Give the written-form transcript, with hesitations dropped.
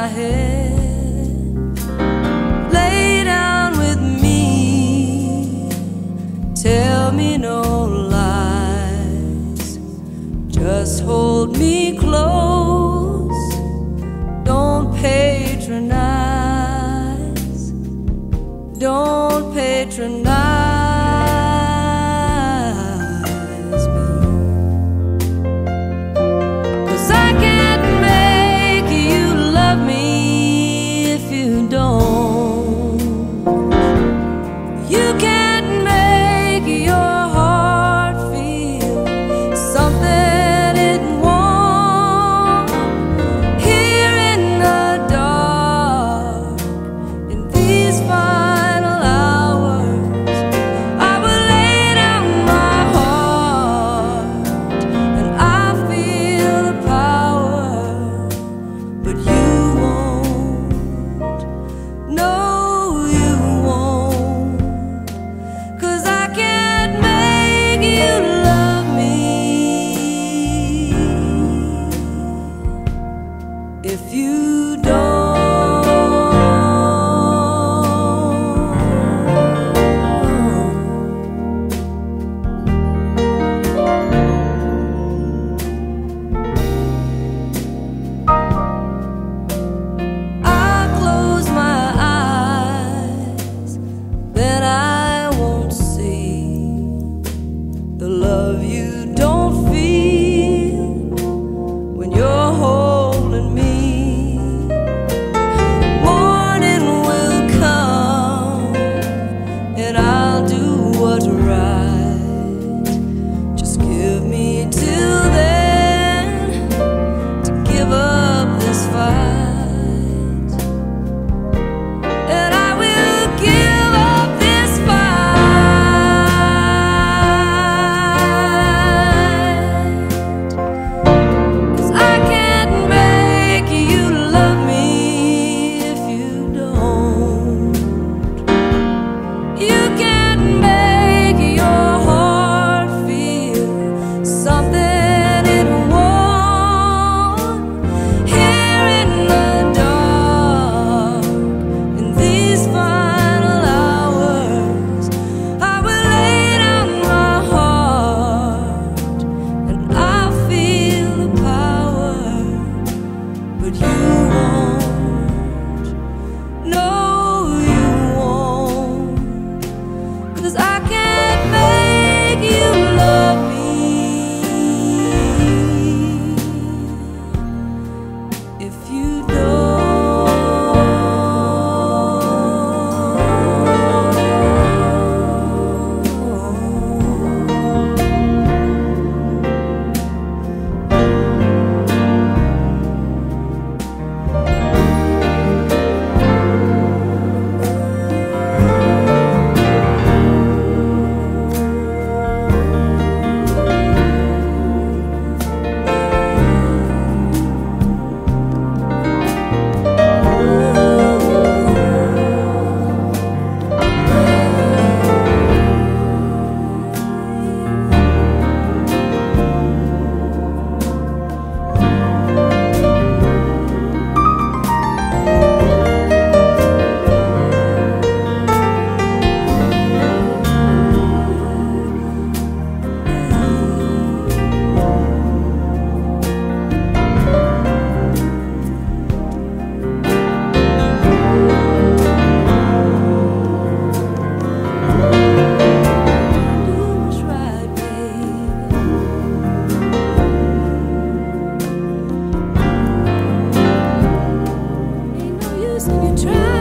my head. Lay down with me, tell me no lies, just hold me close, don't patronize, don't patronize. If you don't, I close my eyes, then I won't see the love you don't feel when you're holding me. What's right, just give me till then to give up this fight, and I will give up this fight, 'cause I can't make you love me if you don't. You can't make if you try